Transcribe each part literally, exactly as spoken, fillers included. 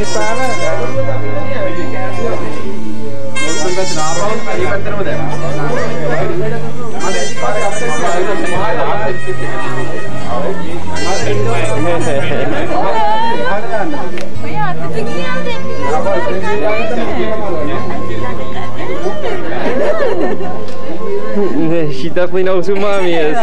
She definitely knows who Mommy is.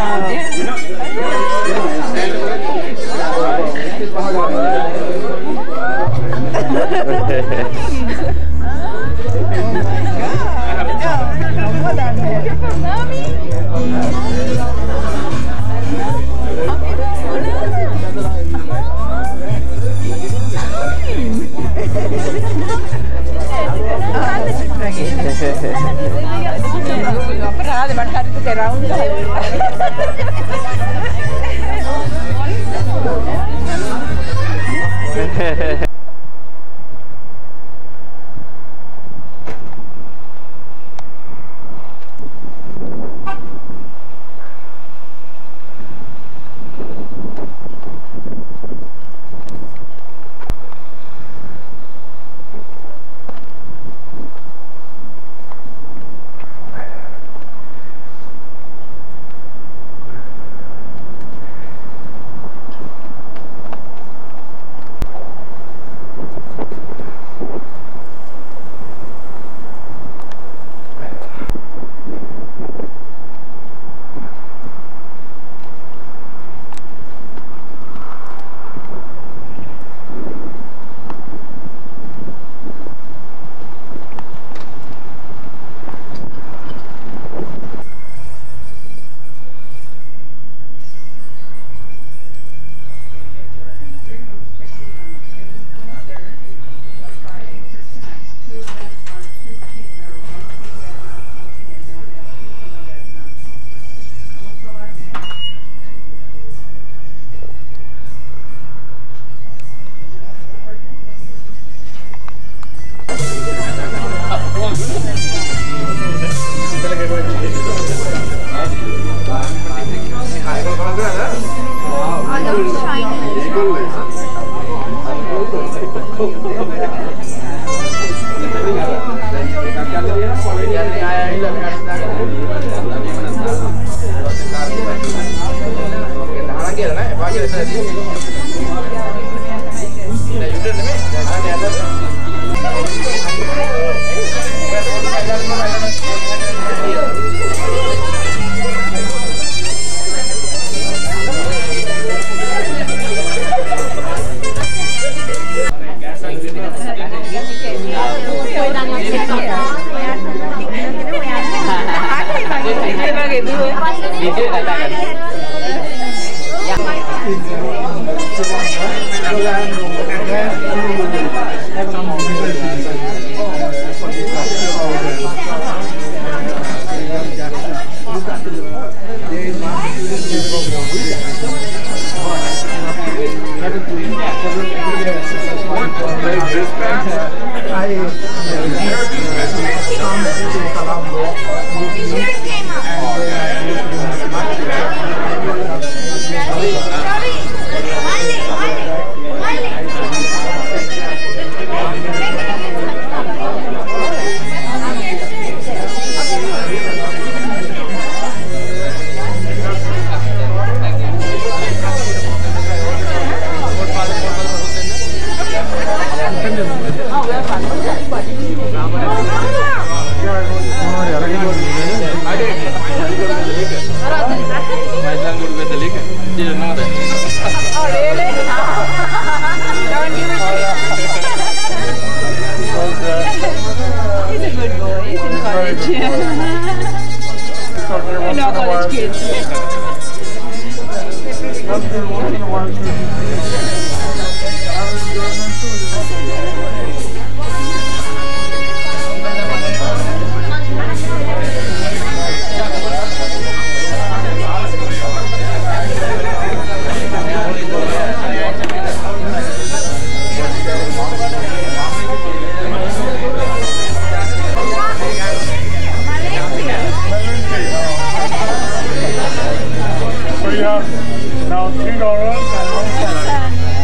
Now three dollars and one cent.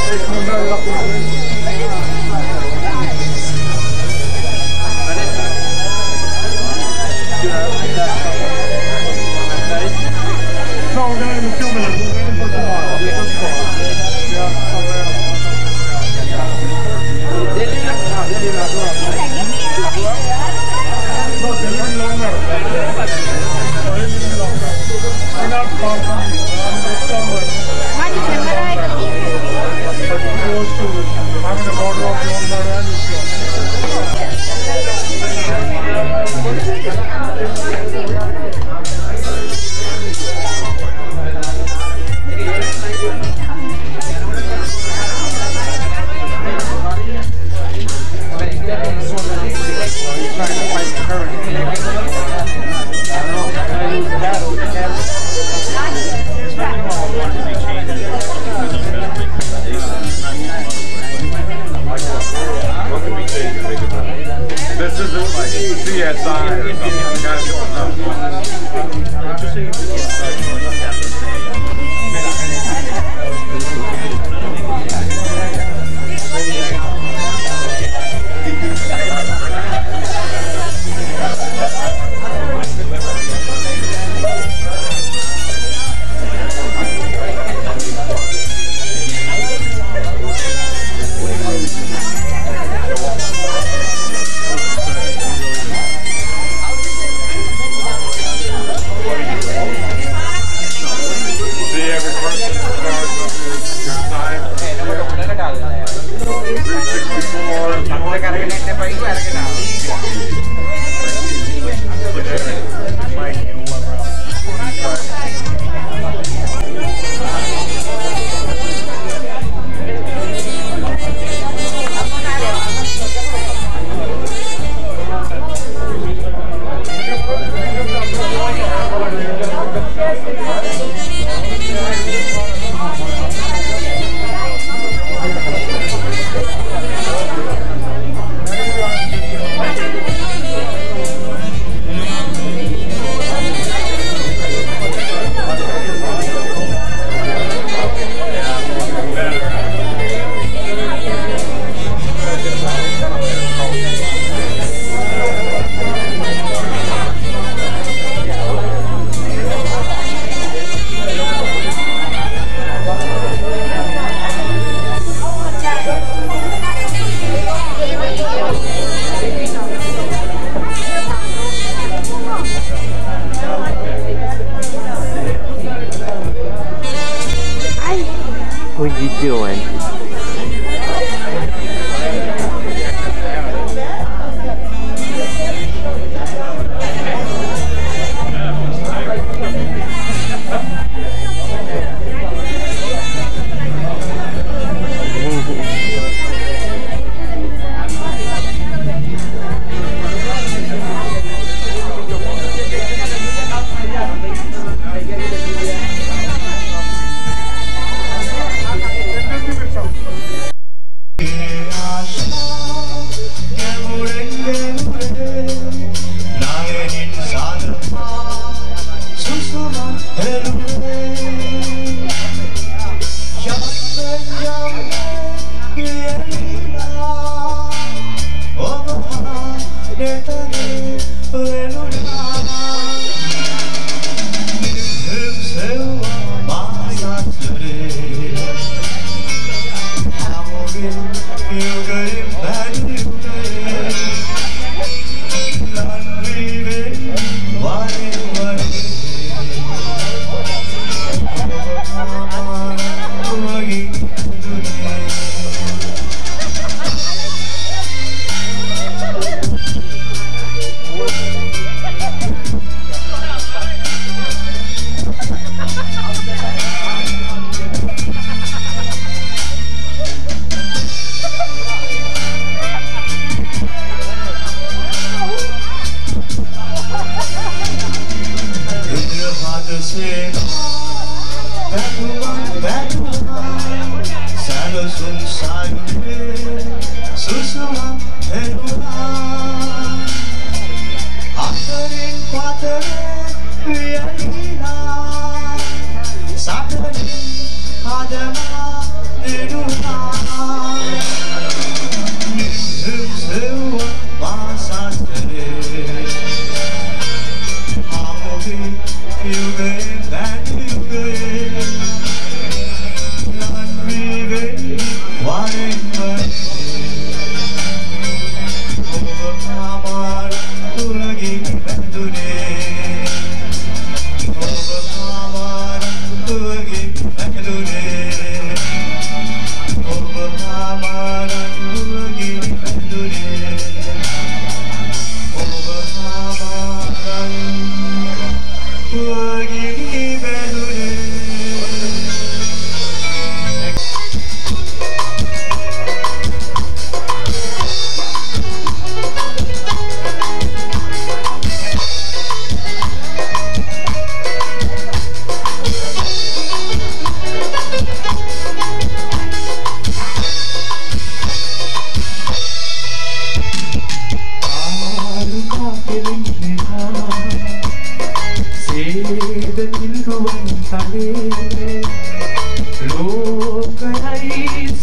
What are you doing? Adama,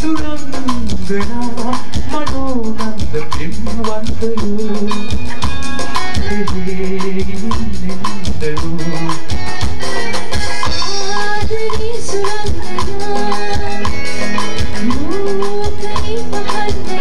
සුරංගනා මනෝනන්ද පෙම්වන්තයෝ ආදරී සුරංගනා මූකයි පහන්නේ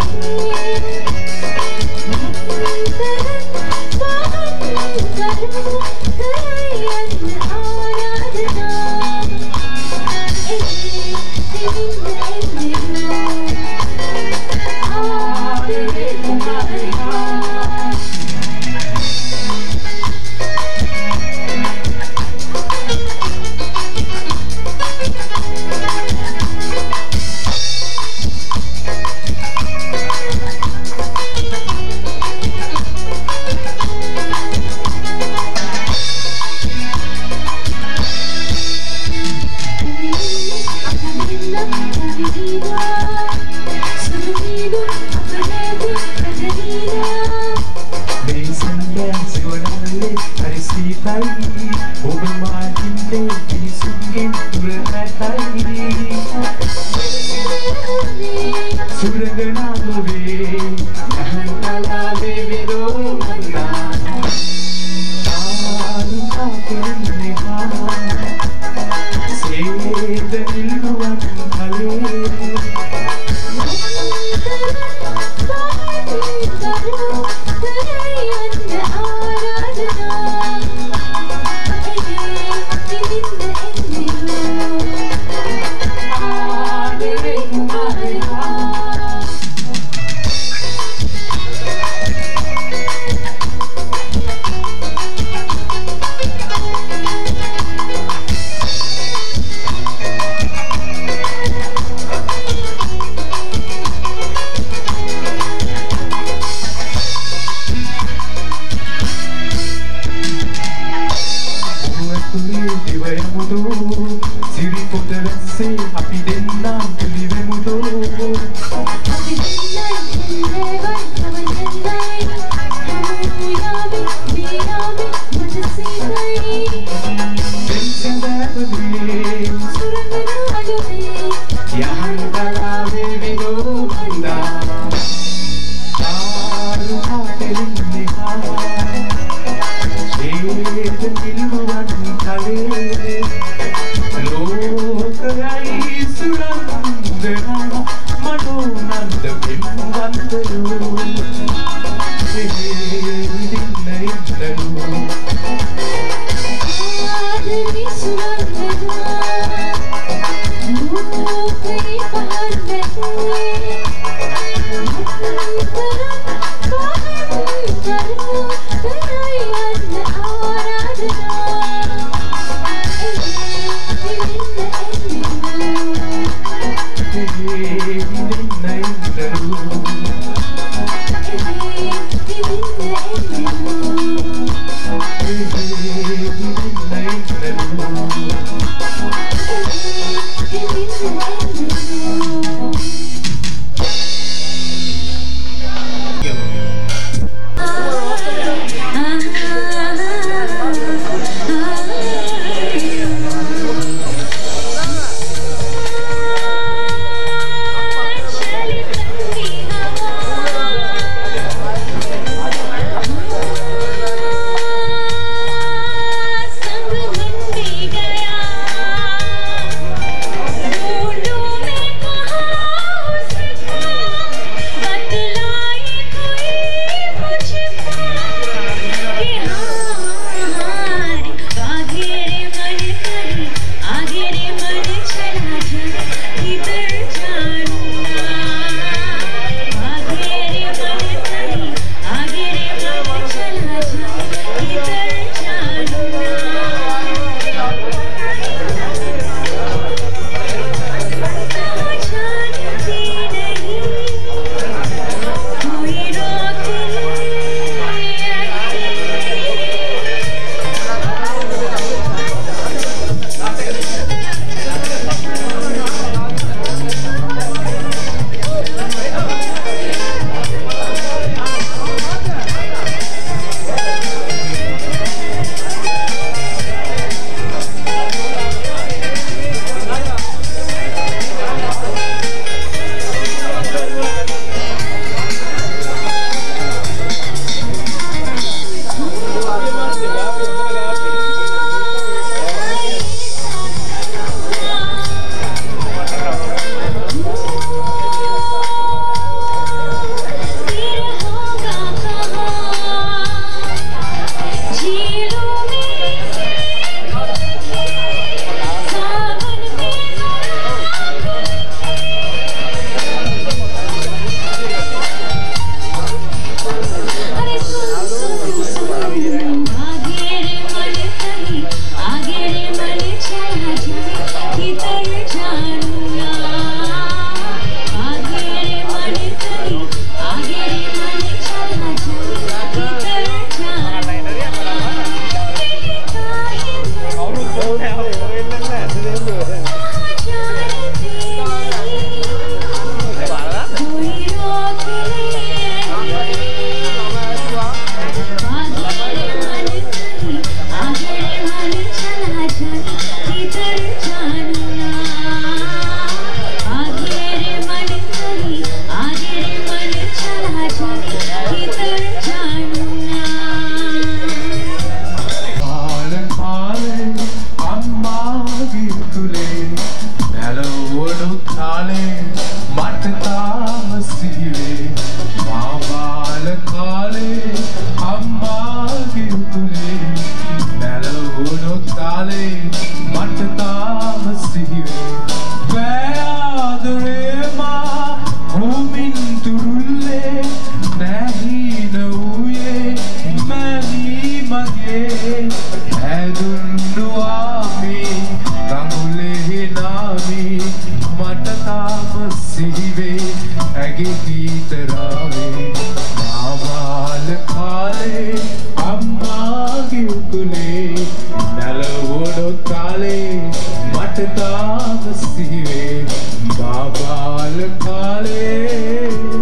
තාලේ මට තාම සිහිවේ මා බාල කාලේ අම්මාගේ උතුලේ නැලවුණු තාලේ මට තාම සිහිවේ වැයාදුරේ මා හොමින් තුරුල්ලේ නැහින වූයේ මැනී මගේ ඇදුන්නු ආමී ගඟුලේ නාමී මට තාම සිහිවේ ඇගේ ගීතරාවේ මාවාල කාලේ අම්මාගේ උකුලේ නැලවුණු තාලේ මට තාම සිහිවේ මාවාල කාලේ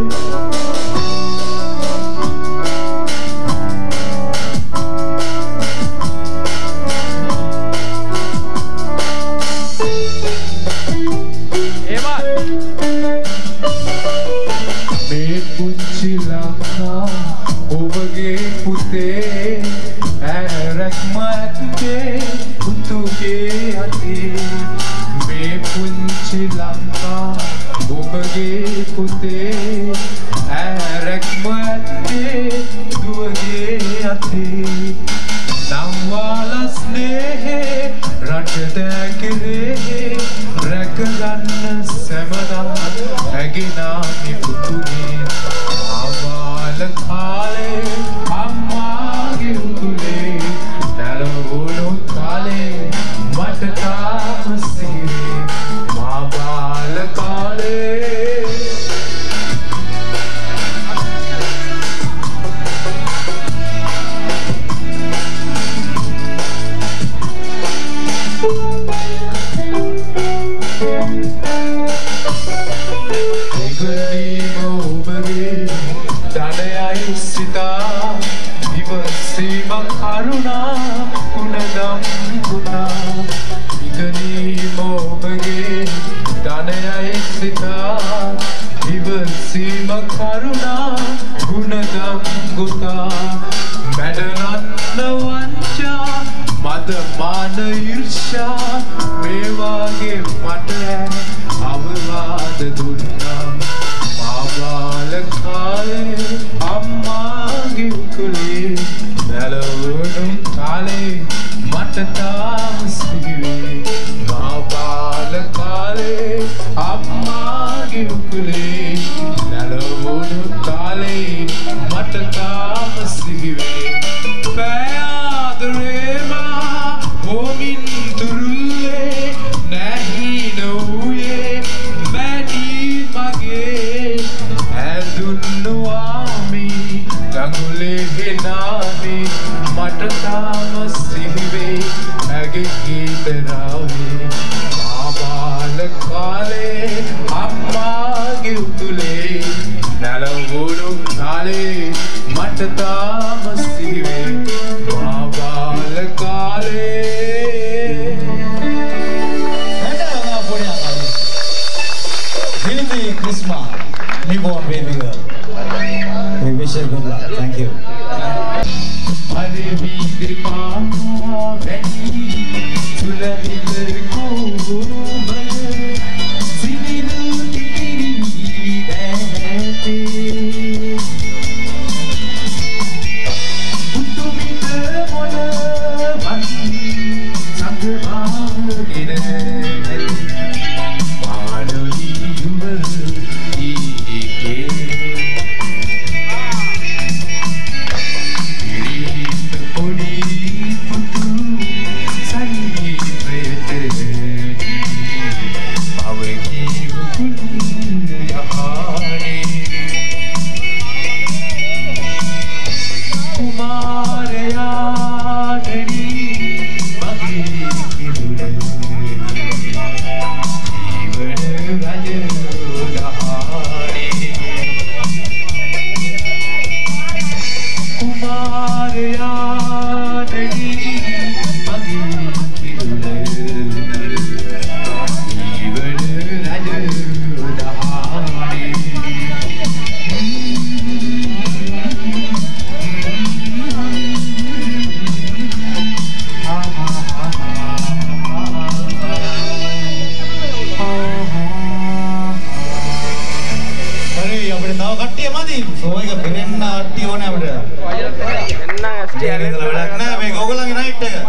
ඔබගේ පුතේ ඇරක් මැත්තේ පුතුගේ අතේ මේ පුංචි ලංකා ඔබගේ පුතේ ඇරක් මැත්තේ දුවගේ අතේ නම්වාල ස්නේහේ රට දැකිරේ රැකගන්න සැමදා ඇගෙනාමි පුතුගේ ආවාල කාලේ අම්මාගේ උතුලේ නැලවුණු කාලේ මට තාම සිහිවේ මා බාල කාලේ දනයයි සිතා ඉවසීමක් කරුණා කුණදම් ගුණා ඉගෙනීම ඔබගේ දනයයි සිතා ඉවසීමක් කරුණා කුණදම් ගුණා මැඩරන්න වංචා මද මාන ඊර්ෂ්‍යා මේ වාගේ මට අවවාද දුන්නා මාවාල කාලේ අම්මාගේ උකුලේ නැලවුණු කාලේ මට තාම සිහිවේ මාවාල කාලේ අම්මාගේ උකුලේ නැලවුණු කාලේ මට තාම සිහිවේ වැයාදුරේ මා හොමින් තුරුල්ලේ නැහින වූයේ මැනී මගේ ඇදුන්නු ආමී ගඟුලේ නාමී මට තාම සිහිවේ ඇගේ ගීතරාවේ මා බාල කාලේ අම්මාගේ උතුලේ නැලවුණු කාලේ මට තාම සිහිවේ මා බාල කාලේ Hildy Krisma, newborn baby girl. We wish her good luck. Thank you. Hare Vidripa Veni Sulavidar Komal Sinilu Tikiri Dehte Uttumita Mola Vani Sangbhagine Padoli Yumal Ike Podi putu sani prete avaki ukul yahane kumaraya nadi bagi kidule jivan raja dahane kumaraya nadi bagi kidule jivan raja dahane ha ha ha ha ha තව කට්ටිය මදි. Show එක පෙරෙන්න කට්ටිය ඕනේ අපිට. එන්න ඇස්ටි මේක ඉඳලා වැඩක් නැහැ. මේක ඕගොල්ලන්ගේ නයිට් එක.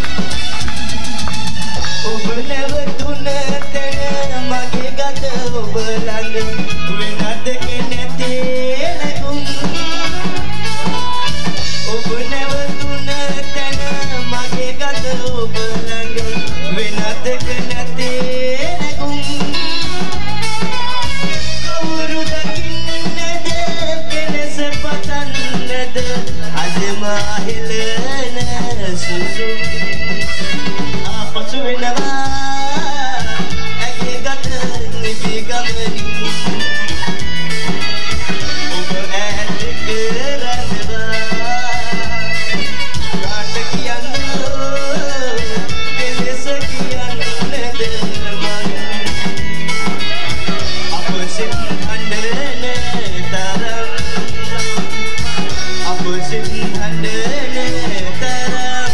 ඔබ නැවතුන තැන මගේ ගත ඔබ දෙක නැතේ නැගුම් කවුරු දකින්නද කෙලෙස පතන්නද අදම හෙළන සුසුම් ආපසු වෙනවා ඇගේ ගත නිවි ගමනින් ඔබ ඈත කරනවා කාට කියන්නෝ කෙලෙස කියන්නද මං අප සිත් හඬන තරම් අප සිත් හඬන තරම්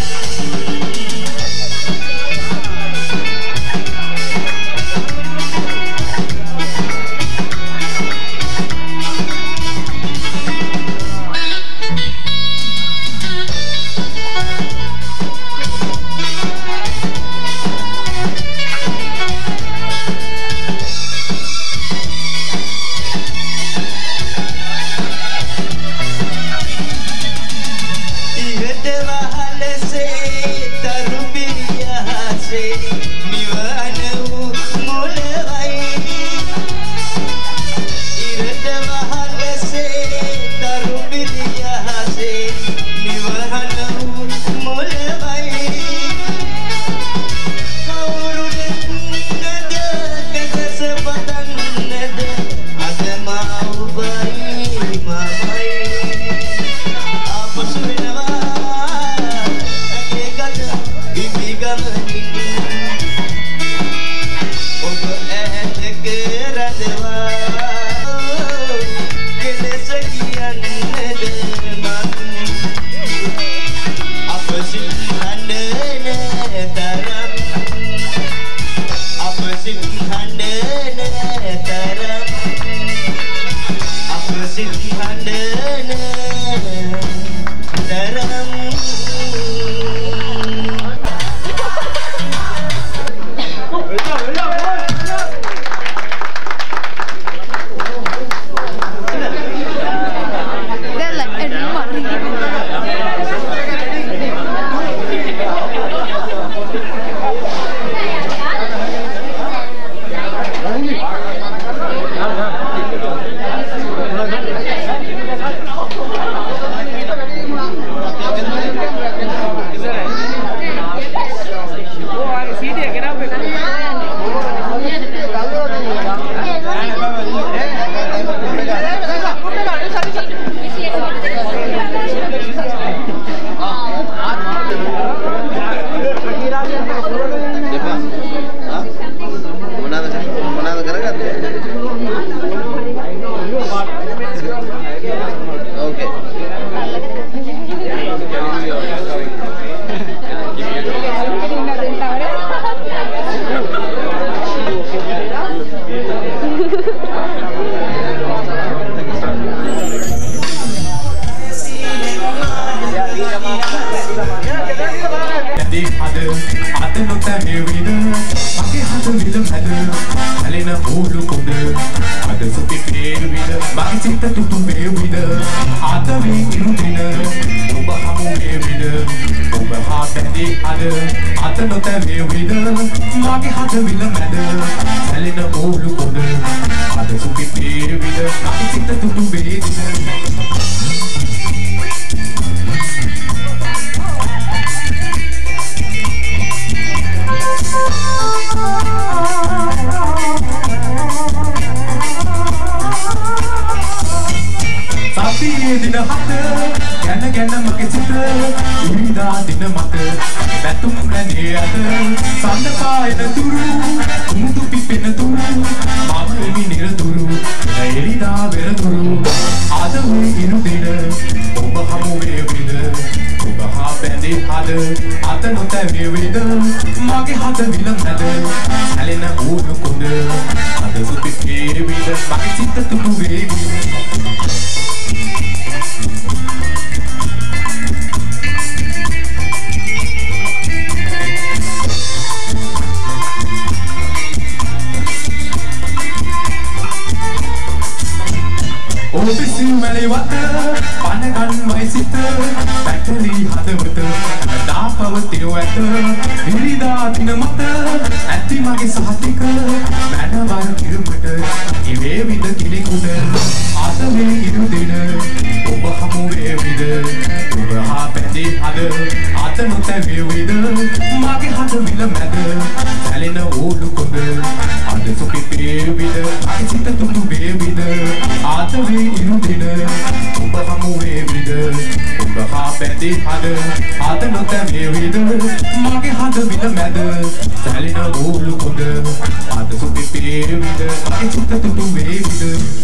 Meli wata, panagan mai sita, battery hada wata, da පවතිනු ඇත ඉරිදා දින මත ඇති මගේ සහතික මැඩවල් කිරුමට ඉවේ විද කෙනෙකුට ආතමේ ඉරු දින ඔබ හමු වේවිද ඔබ හා පැදී හද ආත නොතැවේ විද මගේ හද විල මැද සැලෙන ඕලු කොඳ අද සුපිපේ විද මගේ සිත තුතු වේවිද ආතමේ ඉරු දින ඔබ හමු වේවිද ඔබ හා පැදී හද ආත නොතැවේ විද මගේ හද විල මැද සැලෙන ඕලු කොඳ අද සුපිපේ විද මගේ සිත තුතු වේවිද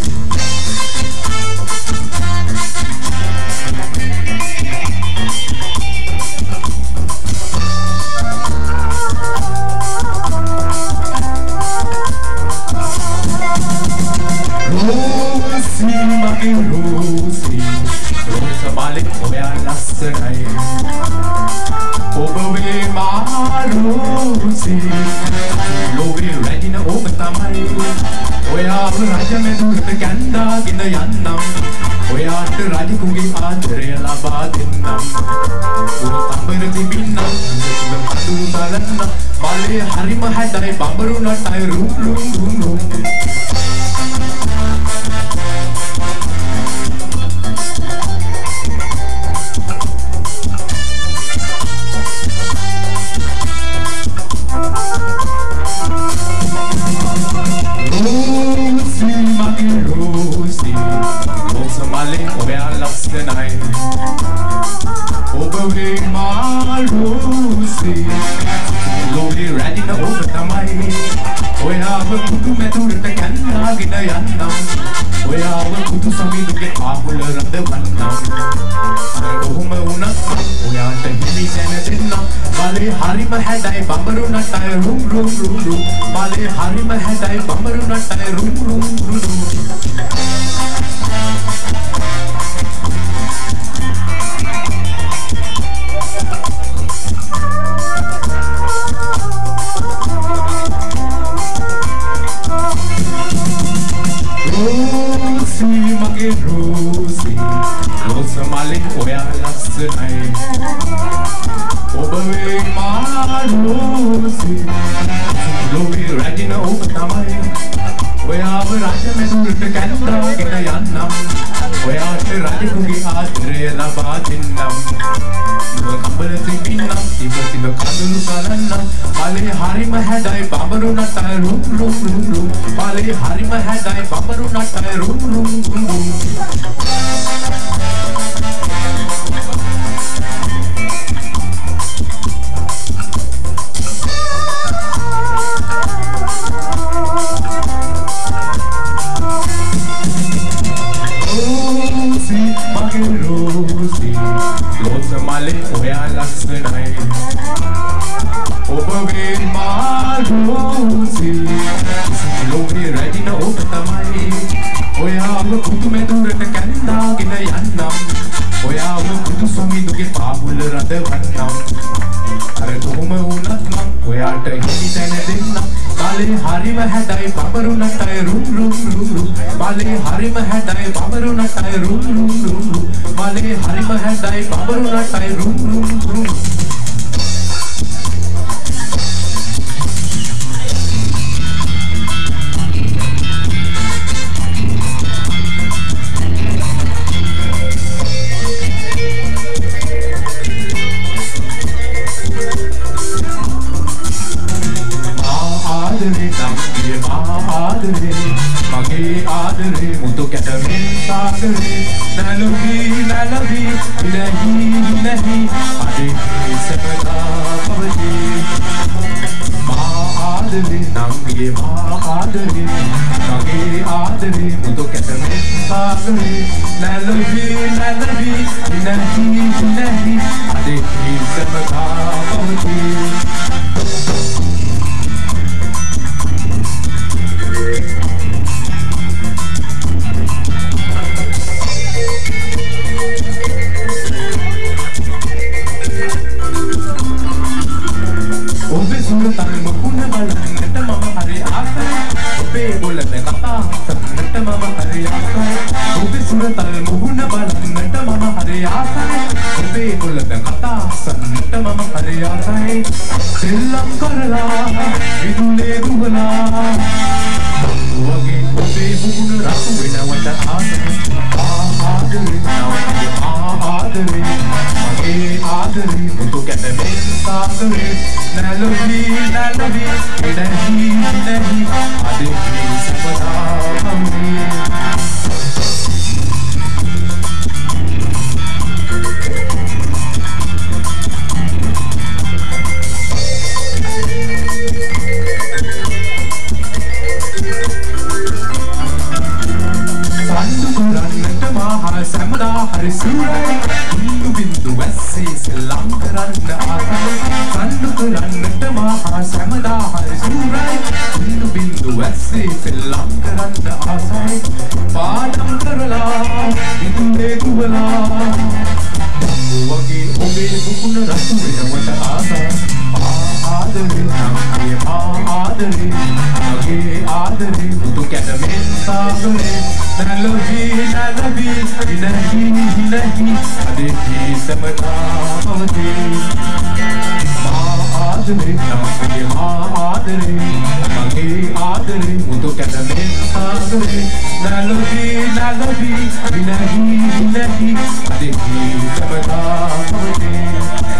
Rosie, my Rosie, Rosa balik oya lassanai. Oba we ma Rosie, lobe regina oba tamai. Oya raja me durta ganda gina yannam. Oya at raja kugi aadare laba dinnam. Oya tambar tibinnam, oya paduru talanna. Male harima hadai bambaru natai rum rum rum rum. Rosie, my Rosie, Rosa male oya lassanai. Oba we ma Rosie, lobe regina oba tamai. Oya ava kudu me durta kanna gina yannam. Oya ava kudu samiduge aahula randa vannam. Ohuma unat oyata himi dena denna. Male harima hadai bambaru natai rum rum rum rum. Male harima hadai bambaru natai rum rum rum rum. Rosie, my Rosie, Rosa male oya lassanai. Oba we ma Rosie, lobe regina oba tamai. Oya ava raja me durta ganda gina yannam. Oya at raja kugi aadare laba dinnam. Nuwa kambala tibinnam, tiba tiba kadulu talannam. Male harima hadai bambaru natai rum rum rum rum. Male harima hadai bambaru natai rum rum rum rum. Rosie, my Rosie, Rosa male oya lassanai. Oba we ma Rosie, lobe regina oba tamai. Oya ava kudu me durta kanna gina yannam. Oya ava kudu samiduge aahula randa vannam. Are kohuma unat nam oyata himi dena denna. Male harima hadai bambaru natai rum rum rum rum. Male harima hadai bambaru natai rum rum rum rum. Male harima hadai bambaru natai rum rum rum. Namge ma aadare, mage aadare, mudu katamin saagare. Nalavi nalavi, nahi nahi, ade sabda pavji. Ma aadare, namge ma aadare, mage aadare, mudu katamin saagare. Nalavi nalavi, nahi nahi, ade sabda pavji. Obe surtal muhuna balannata mama hari aasai. Obe bolane kata sannata mama hari aasai. Obe surtal muhuna balannata mama hari aasai. Obe bolane kata sannata mama hari ආදරේ මගේ ආදරේ මුතු කැටමෙන් සාගරේ නැලවි නැලවි එනහි නැහි අදේ සපදාමි සැමදා හරි සූරයි බින්දු බින්දු වැස්සේ සෙල්ලම් කරන්න ආසයි කණ්ඩු කරන්නට මහා සැමදා හරි සූරයි බින්දු බින්දු වැස්සේ සෙල්ලම් කරන්න ආසයි පාඩම් කරලා ඉදුලේ දුවලා වගේ ඔබේ දුකුණ රතු වෙනවට ආසයි ආදරේ නම්ගේ ආදරේ මගේ ආදරේ මුතු කැටමෙන් සාගරේ නැලවි නැලවි ඉනහි ඉනහි අදේ සමතාවදී මා ආදරේ නම්ගේ ආදරේ මගේ ආදරේ මුතු කැටමෙන් සාගරේ නැලවි නැලවි ඉනහි ඉනහි අදේ සමතාවදී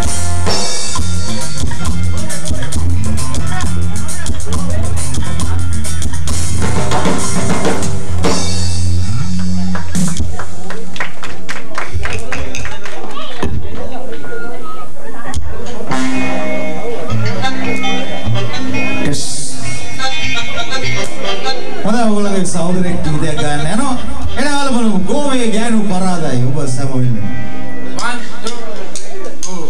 සහෝදරෙක් ගීතයක් ගන්න යනවා. එනවා බලමු ගෝවේ ගෑනු පරාදයි ඔබ සම වෙන්නේ. one two go.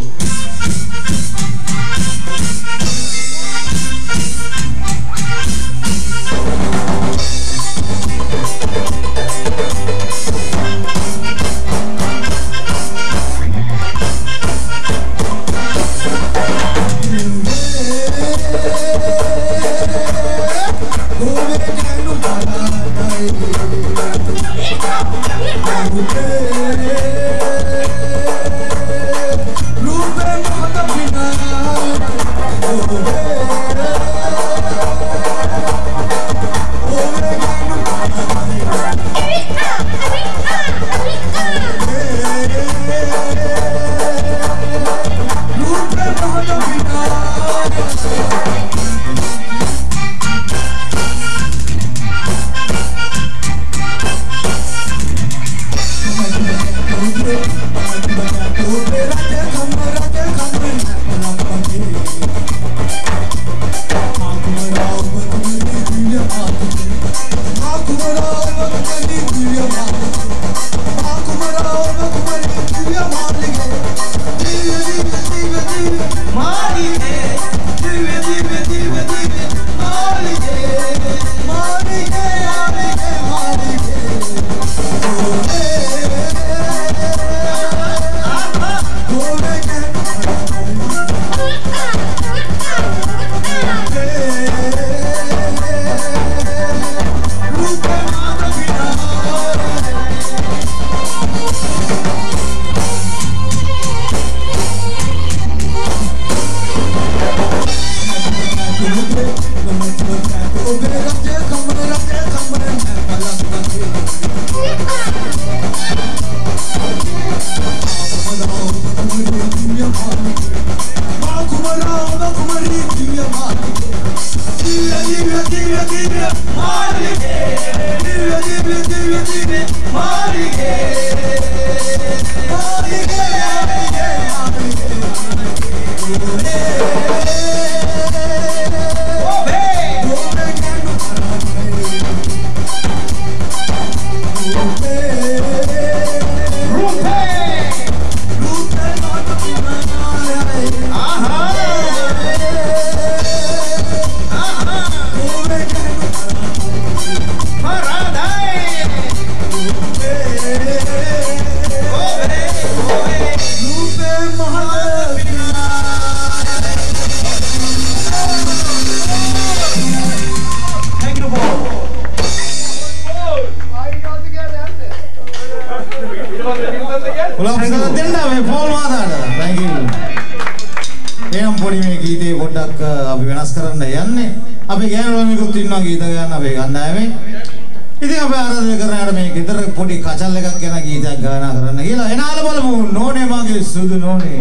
ඉතින් අපි ආරාධනා කරාට මේ ගෙදර පොඩි කචල් එකක් ගැන ගීතයක් ගායනා කරන්න කියලා. එනාල බලමු නෝනේ මගේ සුදු නෝනේ.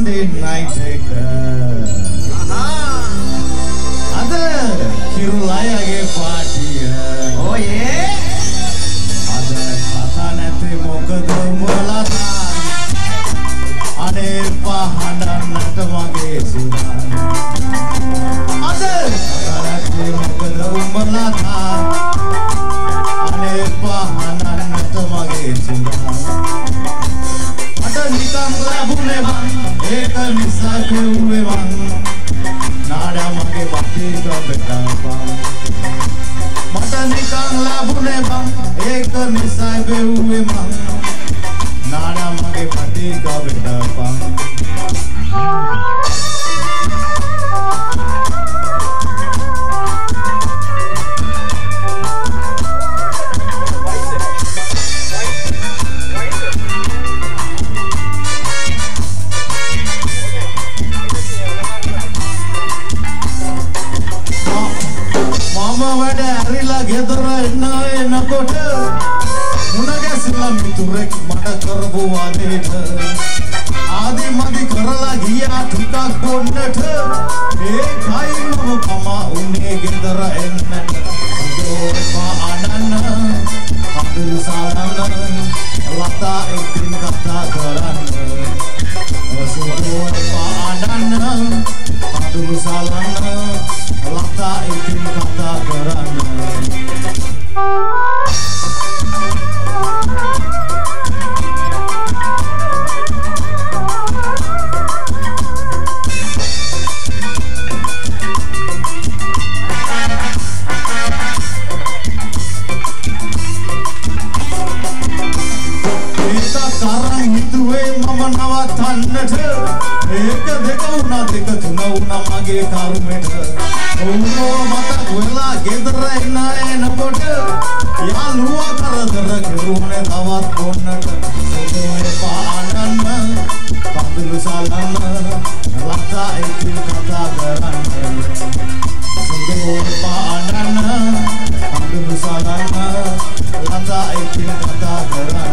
Sunday night එක අද කිරුලයගේ පාටිය Oh yeah. අද කතා නැති මොකද උඹලා අනේ පහඬන්නට මගේ සුදාන අද කතා නැති මොකද උඹලා අනේ පහඬන්නට මගේ සුදාන අද නිකන් ලැබුණේ මං ඒක නිසා කිව්වේ මං නාඩා මගේ වටේට බෙදාපන් මට නිකන් ලැබුණේ මං ඒක නිසා කිව්වේ මං නාඩා මගේ වටේට බෙදාපන් ගෙදර එන්න එනකොට මුණ ගැසිලා මිතුරෙක් මට කරපු වාදේට ආදි මදි කරලා ගියා ටිකක් බොන්නට ඒකයි මම කමා උනේ ගෙදර එන්නට සුදෝමා අනන්න කඳුළු සාලන්න ලතා එක්කින් කතා කරන්න සුදෝමා අනන්න කඳුළු සාලන්න ලතා එක්කින් කතා කරන්න ඒක දෙක වුණා දෙක තුන වුණා මගේ කර්මෙට උන්නෝ මතක් වෙලා ගෙදර එන්න එනකොට යාළුවා කරදර කරුනේ තවත් බොන්නට සුදෝනේ පානන්න කඳුළු සලන්න ලතා එක්කින් කතා කරන්න සුදෝනේ පානන්න කඳුළු සලන්න ලතා එක්කින් කතා කරන්න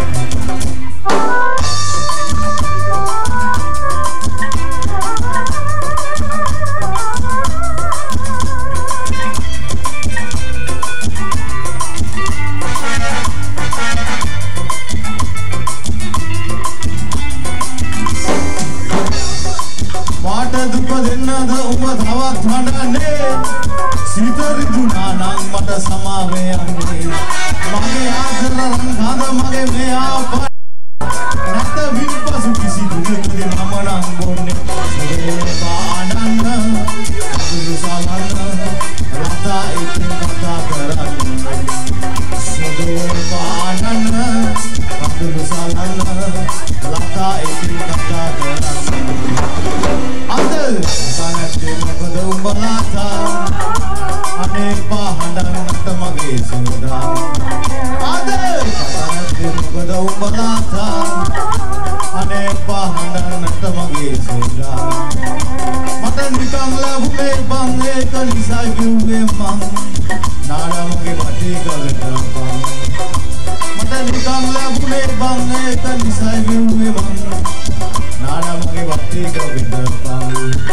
මට සමාවේ යන්නේ මගේ ආදරයන් හද මගේ මෙයා නැත විපසු කිසි දුකකදී මම නම් බොන්නේ සුදේ පානන්න කඳුළු සලන්න ලතා එක්කින් කතා කරන්න සුදේ පානන්න කඳුළු සලන්න ලතා එක්කින් කතා කරන්න අද සනත්තේ මොකද උඹලා අනේ පහඬන්නට මගේ සුදාන අද කතානත්තේ මොකද උඹලා අනේ පහඬන්නට මගේ සුදාන මට නිකන් ලැබුණේ බං ඒක නිසා කිව්වේ මං නාඩා මගේ වටේ ගලටපන් මට නිකන් ලැබුණේ බං ඒක නිසා කිව්වේ මං නාඩා මගේ වටේ ගලටපන්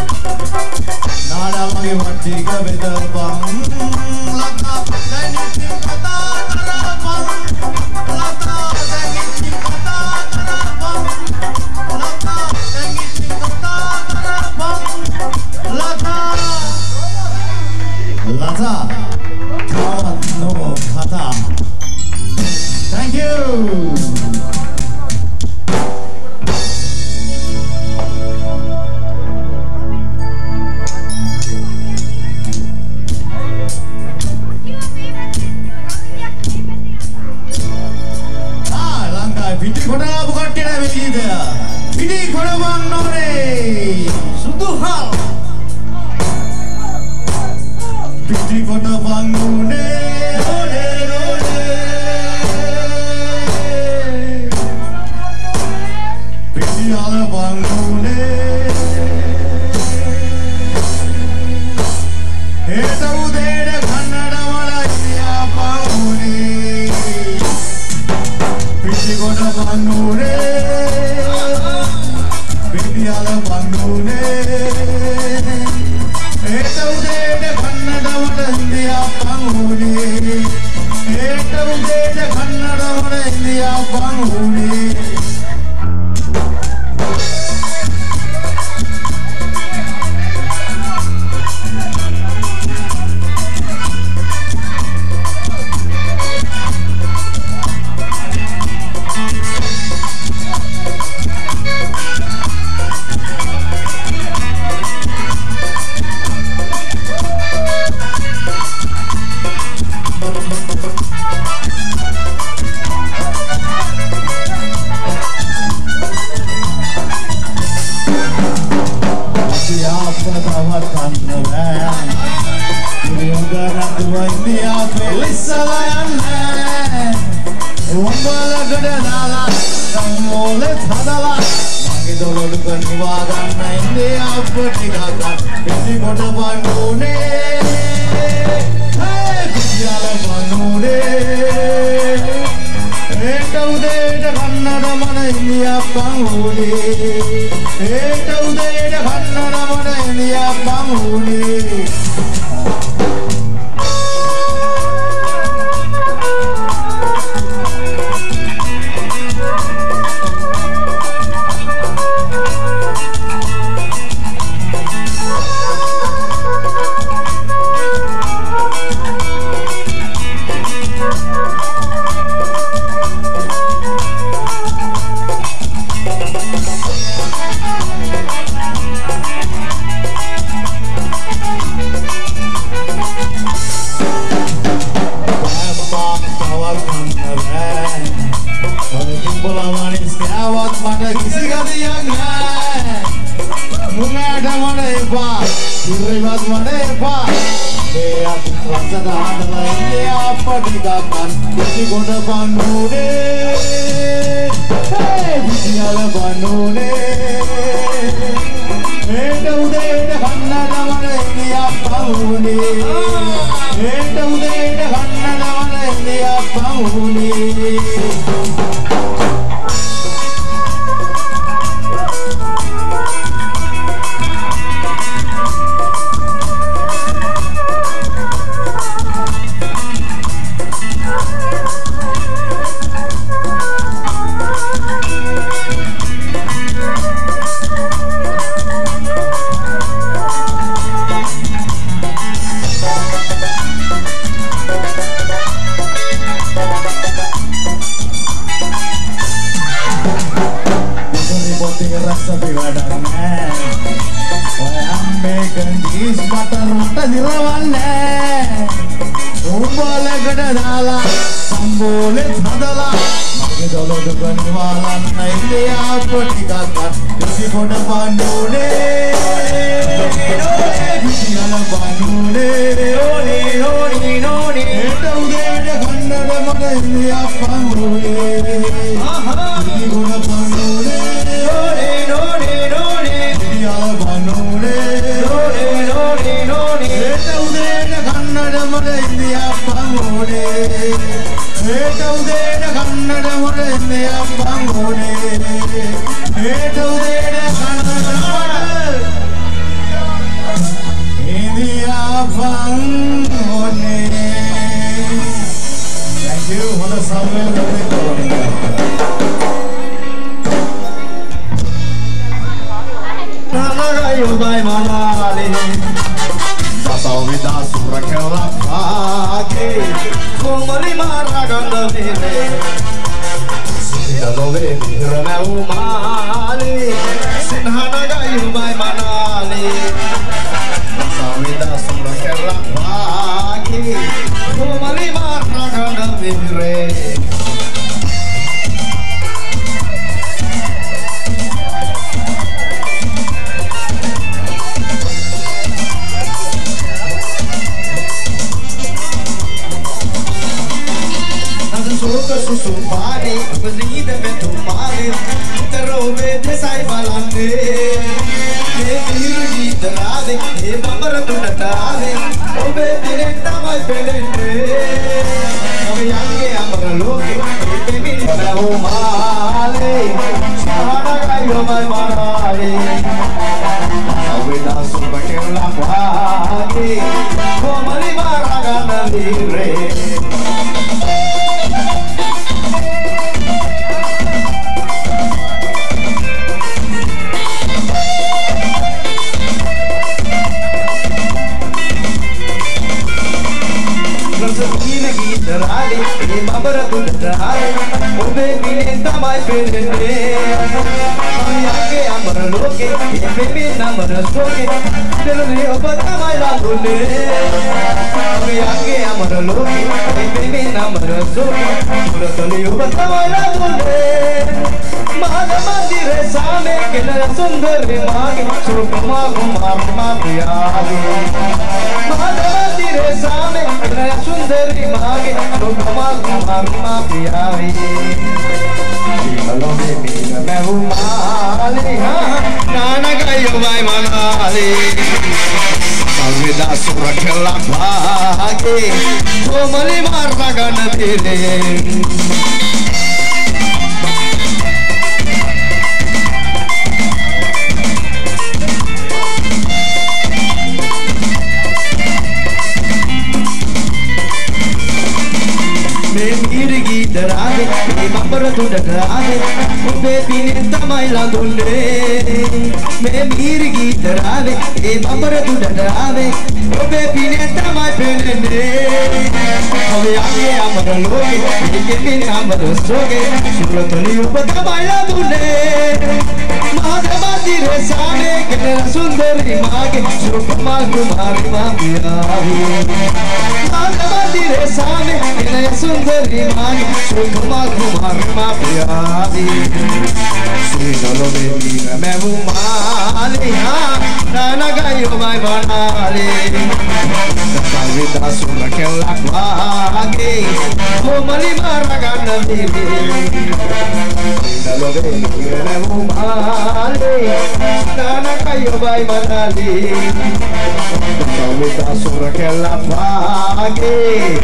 නාඩා මගේ වටේ ගලටපන් ලතා දැනිච්ච කතා කරපන් ලතා දැනිච්ච කතා කරපන් ලතා දැනිච්ච කතා කරපන් ලතා ලතා තවත් නෝ කතා thank you පිටි කොටාපු කට්ටියට වෙලීද පිටි කොටවන්න ඕනේ සුදුහල් පිටි කොටවන්න ඕනේ ඕනේ ඕනේ පිටි අලවන්න ඕනේ හේත උදේට කන්නඩ වල ඉතියා පවුනේ පිටි කොටවන්න ඕනේ පිටි අලවන්න Pesawat kanneran Yogara tua India Pelisalayan Umbala gede dala Samole thadala Mage dolo dukan niwagan India petikakan Isi kota bandune Hey Bidyala bandune Eta udeda kannada mana India pangune Eta udeda kannada mana India pangune महाद मंदिर सामे गिनर सुंदर मागे सुरमा कुमार मापियागे महाद मंदिर सामे गिनर सुंदर मागे सुरमा Kumar मापियागे Hello baby मैं हूँ माली नाना गायो भाई Manali Alvida surah kelak lagi Komali marragan diri Mirgi derade, mamar tu derade, baby ne tamai landunde. Me mirgi derade, mamar tu derade, baby ne tamai penende. Ave age amar loge, ke min amar soge, surat ni upata mai landunde. Mahadama dire same, kenera sundari mage, surpama kumari mapiyavi. Mahadama dire same, kenera sundari mage, surpama kumari mapiyavi. Sino baby मैं हूँ माली हाँ नाना गायो मैं बनाली कविता सुन के लखवागे कोमली मारगन दीदी Sino baby मैं हूँ माली नाना गायो मैं बनाली कविता सुन के लखवागे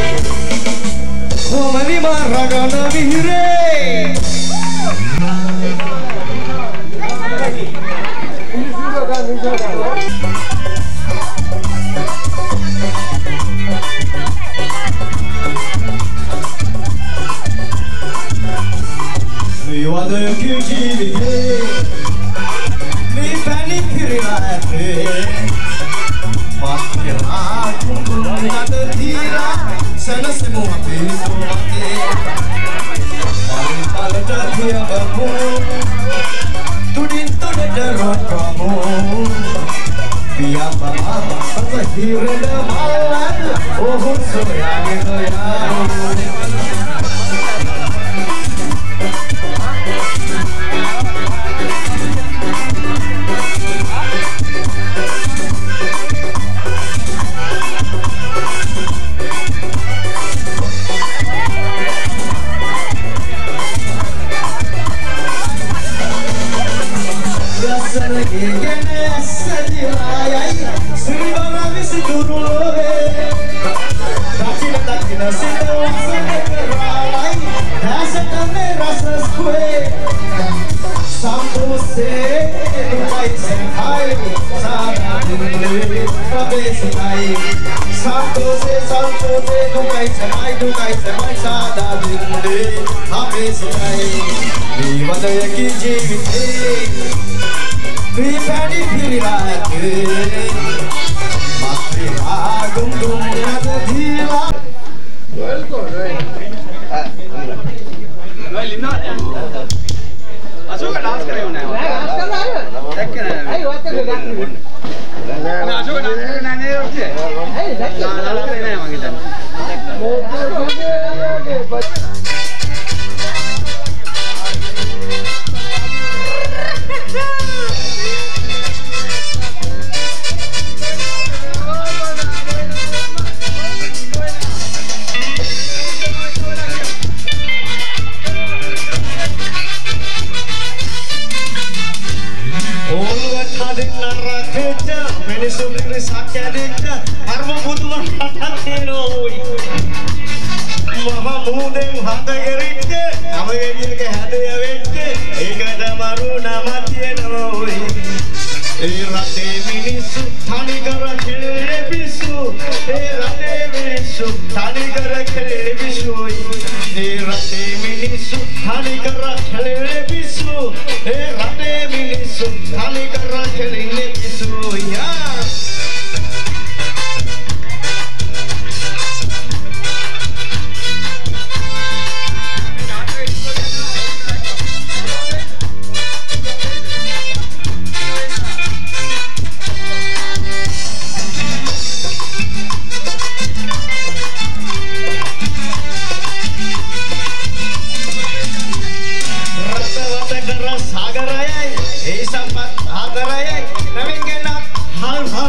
कोमली मारगन दीदी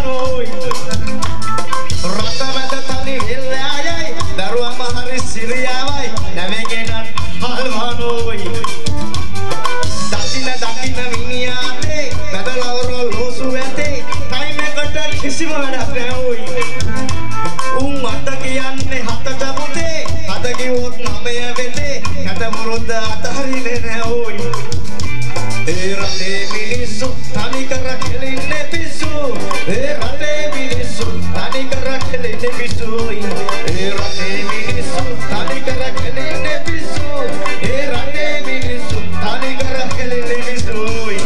නෝයි රට මැද තනි වෙල්ලායයි දරුවම හරි සිරියාවයි නැවෙගෙනත් හල්වනෝයි දකින දකින මිනිහාතේ බදලවර ලෝසු ඇතේ ටයිම් එකට කිසිම වැඩක් නෑෝයි උන් අත කියන්නේ හතට පුතේ හත කිව්වොත් නමය වෙතේ කැතමුරුද්ද අතහරින්නේ නෑෝයි ඒ රටේ මිනිස්සු තනි කර කෙලින්නේ පිස්සු ඒ රටේ මිනිස්සු තනි කර කෙලින්නේ පිස්සුයි ඒ රටේ මිනිස්සු තනි කර කෙලින්නේ පිස්සු ඒ රටේ මිනිස්සු තනි කර කෙලින්නේ පිස්සුයි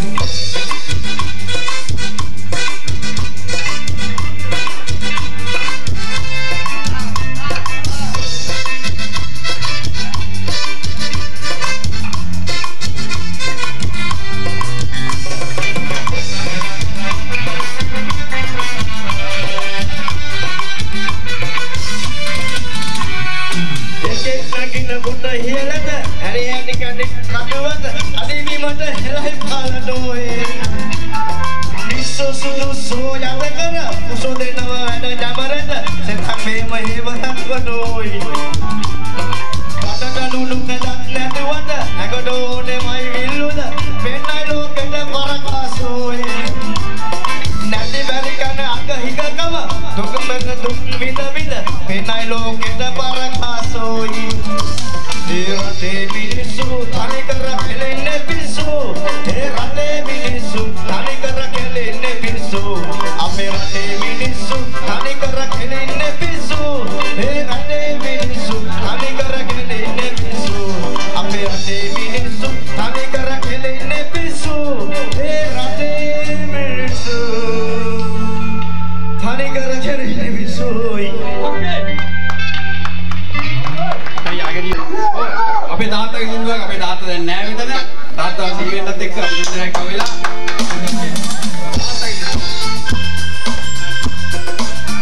Buta hielata, hari hari kadik kaduata, adi mimata helai paladoi. Miso sudu so yang lekara, muso denawa ada jamarata, setang mema hebat kadoi. Kata kanunu kadak natu wata, agodo de mai viluda, penai lo kata parakasoi. Nanti balikana aga higa kama, duk merna duk vida vida, penai lo kata parakasoi. Rate minisu thane kara kelenne pisu he rate minisu thane kara kelenne pisu ape rate minisu thane kara kelenne pisu he rate minisu thane kara kelenne pisu ape rate minisu thane kara kelenne pisu he rate minisu thane kara kelenne pisu අපේ තාත්තගේ සින්දුවක් අපේ තාත්තා දැන් නෑ විතර තාත්තා සීවෙන්නත් එක්ක අපි දෙන්නෙක් කවෙලා තාත්තගේ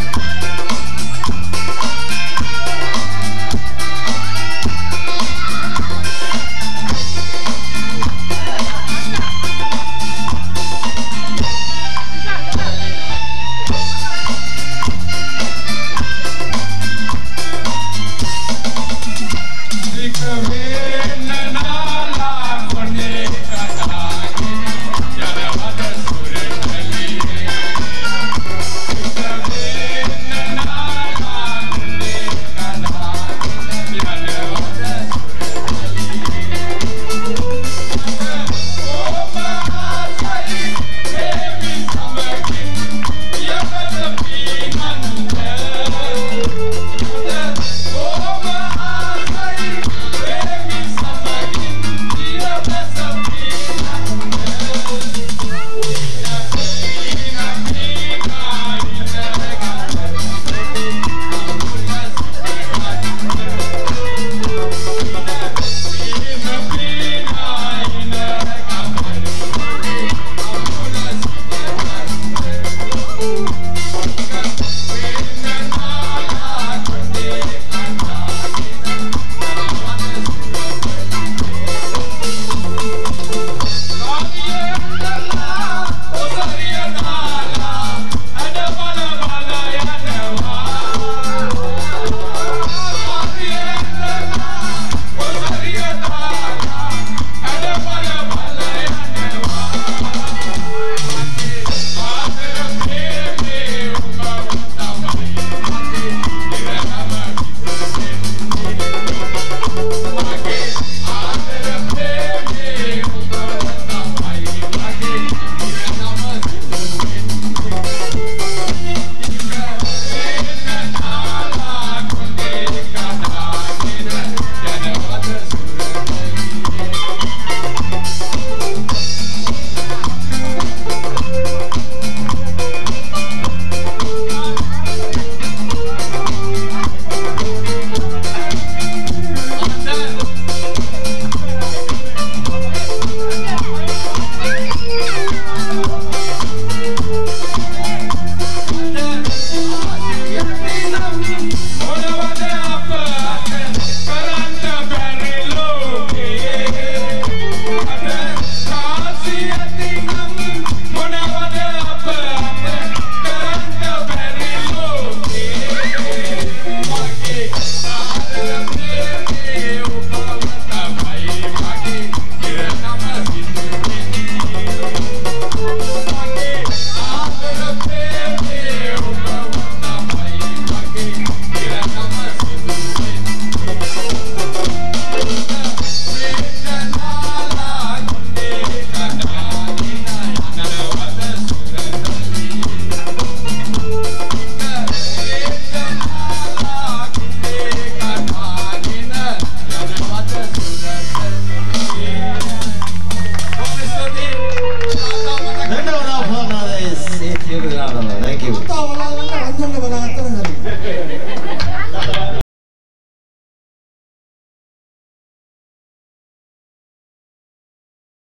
නේ.